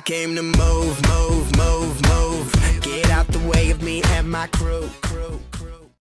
came to move, move, move, move. Get out the way of me and my crew.